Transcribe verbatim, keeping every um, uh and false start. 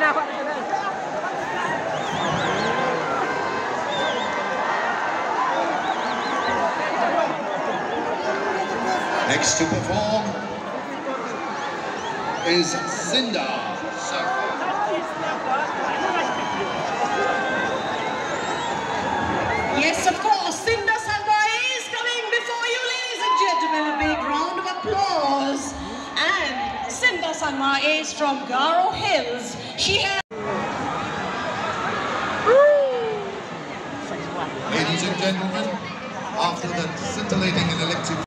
Next to perform is Cinda. Yes, of course, Cinda Sangma is coming before you, ladies and gentlemen. A big round of applause. And Cinda Sangma is from Garo Hills. She has... Ladies and gentlemen, after the scintillating and electric